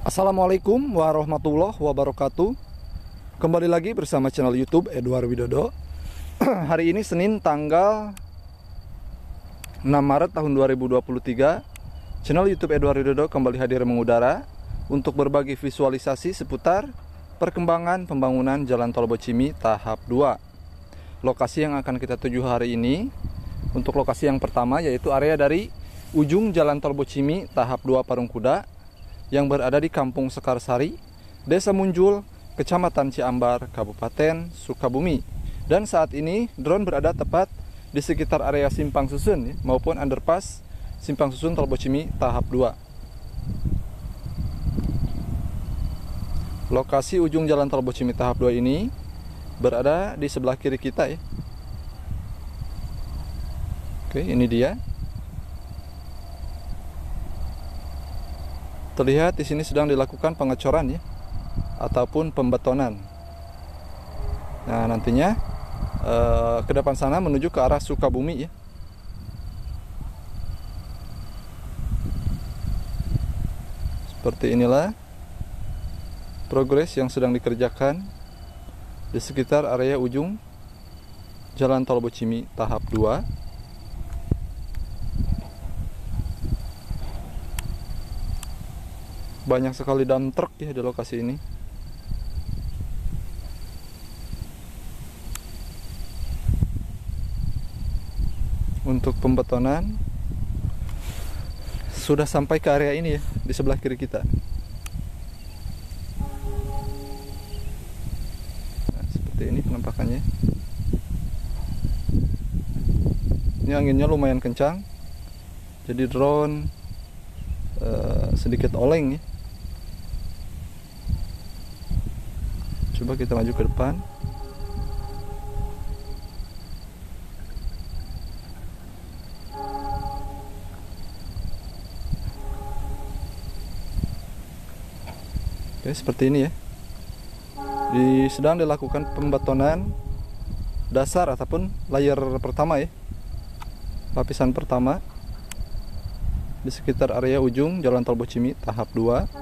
Assalamualaikum warahmatullahi wabarakatuh. Kembali lagi bersama channel YouTube Edward Widodo. Hari ini Senin tanggal 6 Maret tahun 2023. Channel YouTube Edward Widodo kembali hadir mengudara untuk berbagi visualisasi seputar perkembangan pembangunan Jalan Tol Bocimi tahap 2. Lokasi yang akan kita tuju hari ini, untuk lokasi yang pertama yaitu area dari ujung Jalan Tol Bocimi tahap 2 Parungkuda yang berada di Kampung Sekarsari, Desa Munjul, Kecamatan Ciambar, Kabupaten Sukabumi. Dan saat ini drone berada tepat di sekitar area Simpang Susun maupun underpass Simpang Susun Tol Bocimi tahap 2. Lokasi ujung Jalan Tol Bocimi tahap 2 ini berada di sebelah kiri kita ya. Oke, ini dia. Terlihat di sini sedang dilakukan pengecoran ya, ataupun pembetonan. Nah, nantinya ke depan sana menuju ke arah Sukabumi ya. Seperti inilah progres yang sedang dikerjakan di sekitar area ujung Jalan Tol Bocimi tahap 2. Banyak sekali dump truck ya di lokasi ini. Untuk pembetonan sudah sampai ke area ini ya, di sebelah kiri kita. Nah, seperti ini penampakannya. Ini anginnya lumayan kencang, jadi drone sedikit oleng ya. Coba kita maju ke depan. Oke, seperti ini ya. Sedang dilakukan pembetonan dasar ataupun layer pertama ya. Lapisan pertama di sekitar area ujung Jalan Tol Bocimi tahap 2.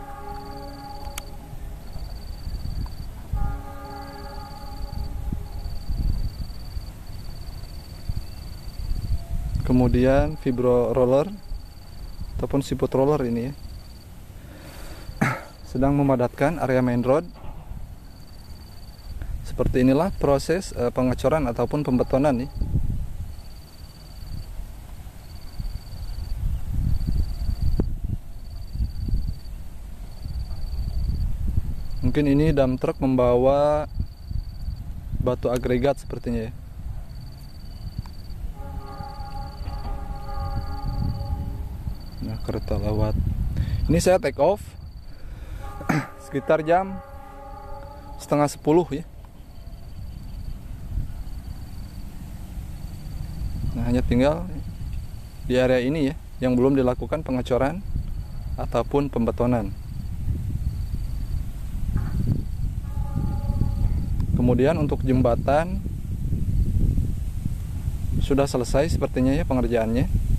Kemudian vibro roller ataupun siput roller ini ya, sedang memadatkan area main road. Seperti inilah proses pengecoran ataupun pembetonan nih. Mungkin ini dump truck membawa batu agregat sepertinya ya. Nah, kereta lewat. Ini saya take off sekitar jam setengah 10 ya. Nah, hanya tinggal di area ini ya yang belum dilakukan pengecoran ataupun pembetonan. Kemudian untuk jembatan sudah selesai sepertinya ya pengerjaannya.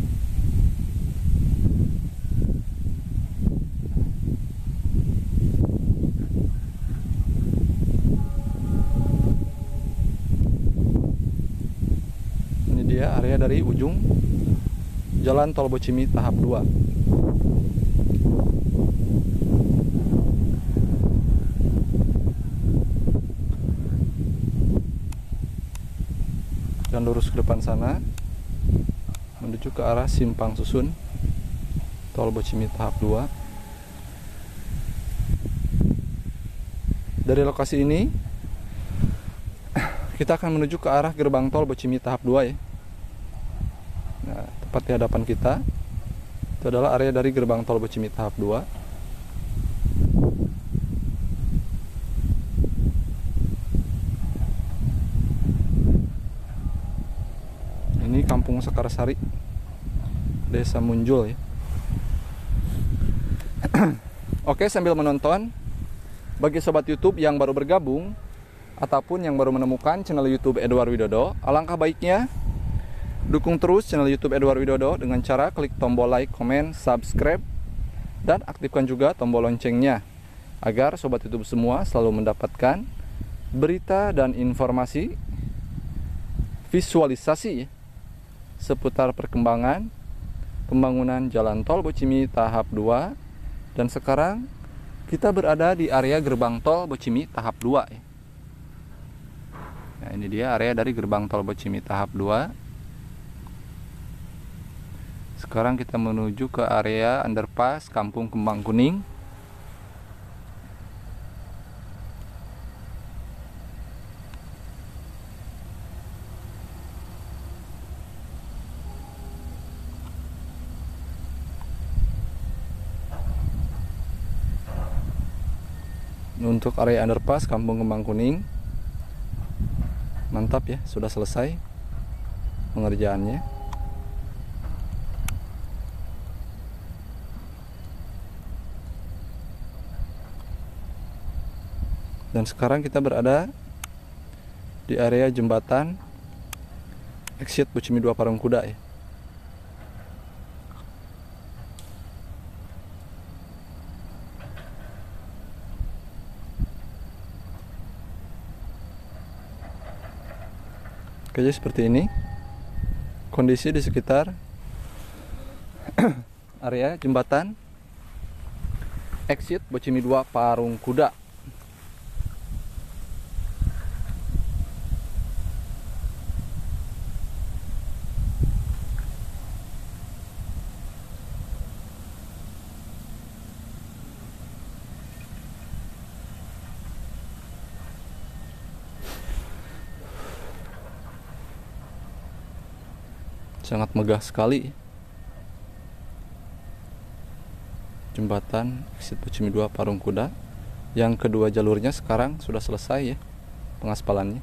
Ini dia area dari ujung Jalan Tol Bocimi tahap 2. Dan lurus ke depan sana menuju ke arah Simpang Susun Tol Bocimi tahap 2. Dari lokasi ini kita akan menuju ke arah gerbang Tol Bocimi tahap 2 ya. Nah, tepat di hadapan kita itu adalah area dari gerbang Tol Bocimi tahap 2. Ini Kampung Sekarsari, Desa Munjul ya. Oke, sambil menonton, bagi sobat YouTube yang baru bergabung ataupun yang baru menemukan channel YouTube Edward Widodo, alangkah baiknya dukung terus channel YouTube Edward Widodo dengan cara klik tombol like, comment, subscribe, dan aktifkan juga tombol loncengnya agar sobat YouTube semua selalu mendapatkan berita dan informasi visualisasi seputar perkembangan pembangunan jalan tol Bocimi tahap 2. Dan sekarang kita berada di area gerbang tol Bocimi tahap 2 ya. Nah, ini dia area dari gerbang tol Bocimi tahap 2. Sekarang kita menuju ke area underpass Kampung Kembang Kuning. Untuk area underpass Kampung Kembang Kuning, mantap ya, sudah selesai pengerjaannya. Dan sekarang kita berada di area jembatan exit Bocimi 2 Parung Kuda ya. Oke, jadi seperti ini kondisi di sekitar area jembatan exit Bocimi 2 Parung Kuda. Sangat megah sekali jembatan exit Bocimi 2 Parung Kuda. Yang kedua jalurnya sekarang sudah selesai ya pengaspalannya.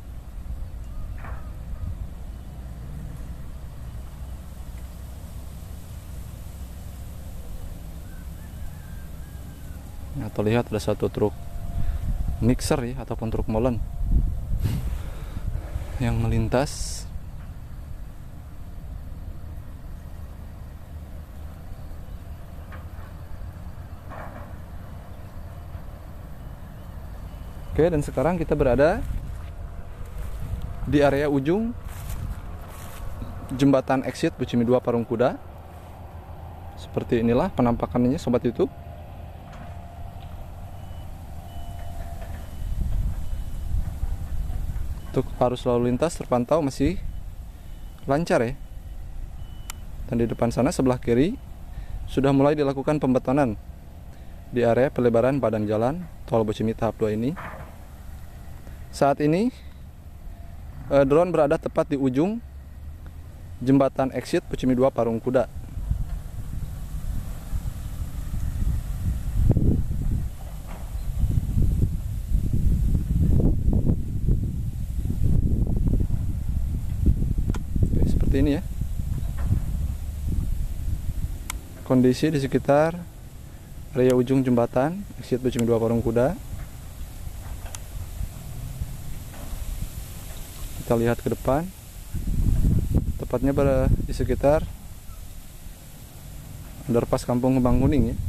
Nah, terlihat ada satu truk mixer ya, ataupun truk molen yang melintas. Oke, dan sekarang kita berada di area ujung jembatan exit Bocimi 2 Parung Kuda. Seperti inilah penampakannya sobat YouTube. Untuk arus lalu lintas terpantau masih lancar ya. Dan di depan sana sebelah kiri sudah mulai dilakukan pembetonan di area pelebaran badan jalan tol Bocimi tahap 2 ini. Saat ini drone berada tepat di ujung jembatan exit Bocimi 2 Parung Kuda. Oke, seperti ini ya kondisi di sekitar area ujung jembatan exit Bocimi 2 Parung Kuda. Kita lihat ke depan, tepatnya berada di sekitar underpass Kampung Kembang Kuning ya.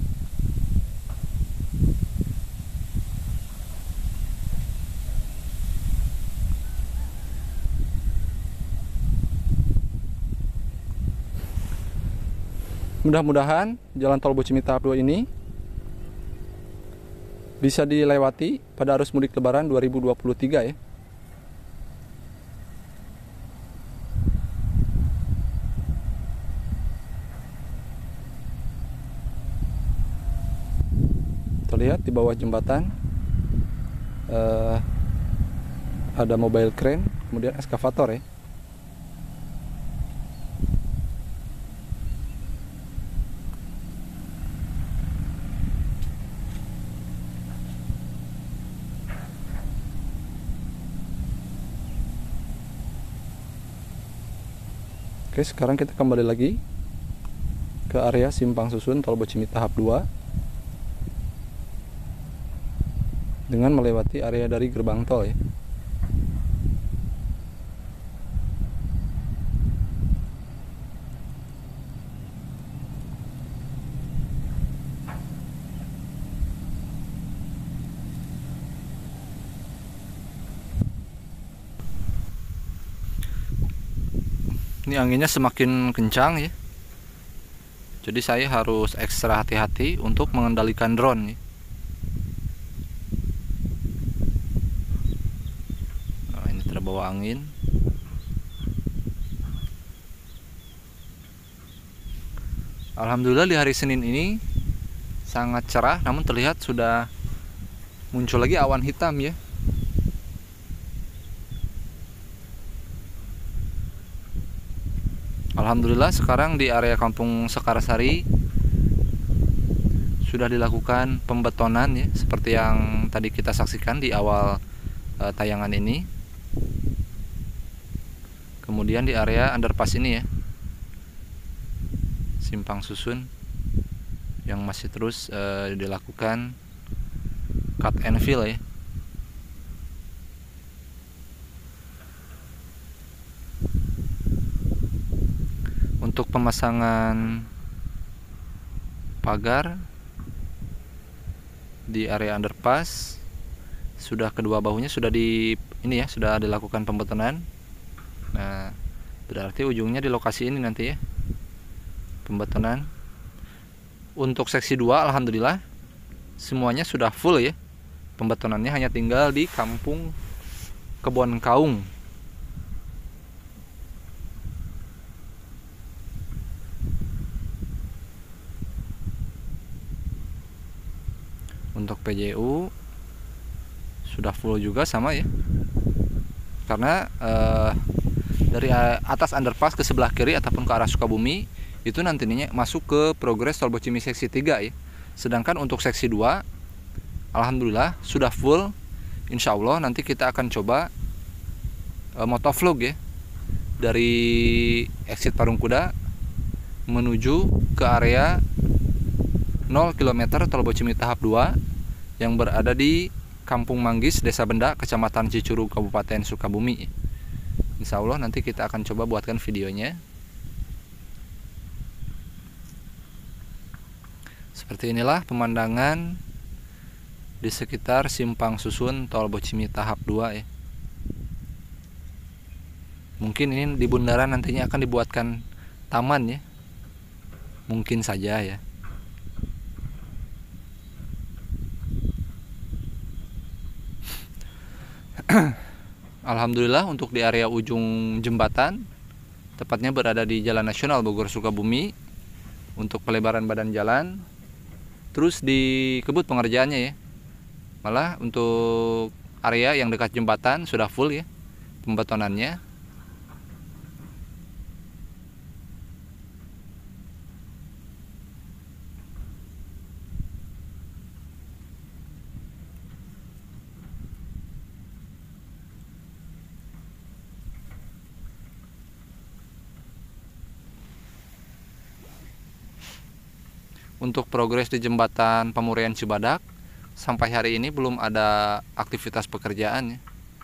Mudah-mudahan jalan tol Bocimi tahap 2 ini bisa dilewati pada arus mudik lebaran 2023 ya. Terlihat di bawah jembatan ada mobile crane, kemudian eskavator ya. Oke, sekarang kita kembali lagi ke area simpang susun tol Bocimi tahap 2 dengan melewati area dari gerbang tol ya. Ini anginnya semakin kencang ya. Jadi saya harus ekstra hati-hati untuk mengendalikan drone ya. Nah, ini terbawa angin. Alhamdulillah di hari Senin ini sangat cerah, namun terlihat sudah muncul lagi awan hitam ya. Alhamdulillah sekarang di area Kampung Sekarsari sudah dilakukan pembetonan ya, seperti yang tadi kita saksikan di awal tayangan ini. Kemudian di area underpass ini ya, simpang susun yang masih terus dilakukan cut and fill ya. Untuk pemasangan pagar di area underpass sudah kedua bahunya sudah sudah dilakukan pembetonan. Nah, berarti ujungnya di lokasi ini nanti ya pembetonan. Untuk seksi 2 alhamdulillah semuanya sudah full ya. Pembetonannya hanya tinggal di Kampung Kebon Kaung. Untuk PJU sudah full juga sama ya, karena dari atas underpass ke sebelah kiri ataupun ke arah Sukabumi itu nantinya masuk ke progres Tol Bocimi seksi 3 ya. Sedangkan untuk seksi 2 alhamdulillah sudah full. Insya Allah nanti kita akan coba motovlog ya, dari exit Parung Kuda menuju ke area 0 km Tol Bocimi tahap 2 yang berada di Kampung Manggis, Desa Benda, Kecamatan Cicurug, Kabupaten Sukabumi. Insya Allah nanti kita akan coba buatkan videonya. Seperti inilah pemandangan di sekitar simpang susun Tol Bocimi tahap 2 ya. Mungkin ini di bundaran nantinya akan dibuatkan taman ya. Mungkin saja ya. Alhamdulillah untuk di area ujung jembatan, tepatnya berada di Jalan Nasional Bogor Sukabumi, untuk pelebaran badan jalan terus dikebut pengerjaannya ya. Malah untuk area yang dekat jembatan sudah full ya pembetonannya. Untuk progres di jembatan Pamurian Cibadak sampai hari ini belum ada aktivitas pekerjaan ya.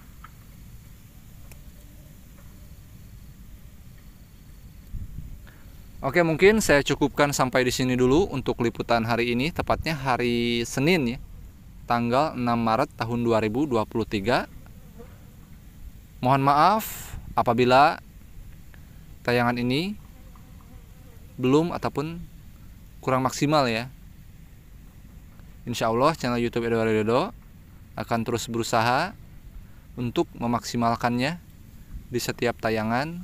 Oke, mungkin saya cukupkan sampai di sini dulu untuk liputan hari ini, tepatnya hari Senin ya, tanggal 6 Maret tahun 2023. Mohon maaf apabila tayangan ini belum ataupun kurang maksimal ya. Insya Allah channel YouTube Edward Widodo akan terus berusaha untuk memaksimalkannya di setiap tayangan.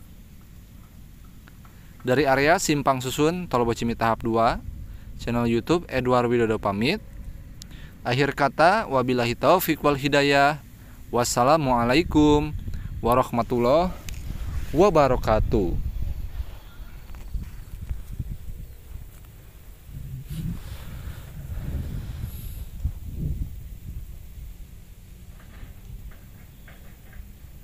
Dari area simpang susun Tol Bocimi tahap 2, channel YouTube Edward Widodo pamit. Akhir kata, wabillahi taufiq wal hidayah. Wassalamualaikum warahmatullahi wabarakatuh.